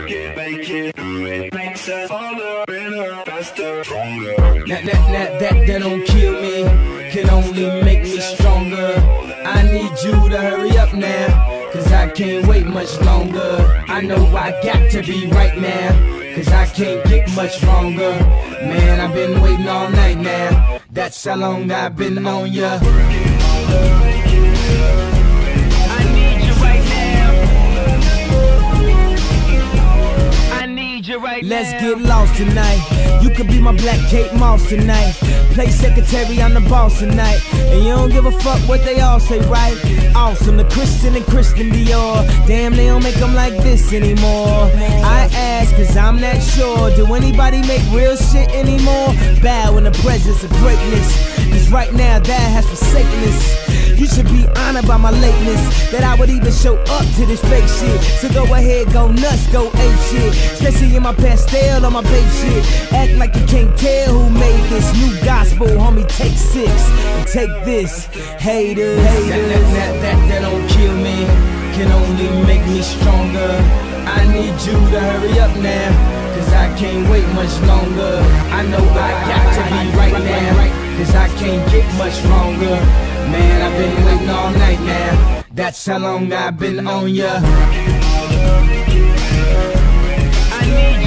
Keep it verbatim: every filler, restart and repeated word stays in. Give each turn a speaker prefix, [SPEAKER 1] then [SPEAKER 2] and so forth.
[SPEAKER 1] work it, make it, do it, makes us harder, better, faster, stronger.
[SPEAKER 2] That, that, that, that, that don't kill me, can only make me stronger. I need you to hurry up now, cause I can't wait much longer. I know I got to be right now, cause I can't get much longer. Man, I've been waiting all night now, that's how long I've been on ya.
[SPEAKER 3] I need you right now. I need you right now.
[SPEAKER 2] Let's get lost tonight. You could be my black Kate Moss tonight. Play secretary, I'm the boss tonight. And you don't give a fuck what they all say, right? Awesome, the Christian and Christian Dior. Damn, they don't make them like this anymore. I ask, cause I'm not sure. Do anybody make real shit anymore? Bow in the presence of greatness, cause right now that has forsaken us. You should be honored by my lateness, that I would even show up to this fake shit. So go ahead, go nuts, go ape shit. Especially in my pastel on my babe shit. Act like you can't tell who made this new gospel, homie. Take six and take this, haters. haters. That, that, that, that, that don't kill me, can only make me stronger. I need you to hurry up now, cause I can't wait much longer. I know I got to be right now, cause I can't get much longer. Man, I've been waiting all night now, that's how long I've been on ya.
[SPEAKER 3] I need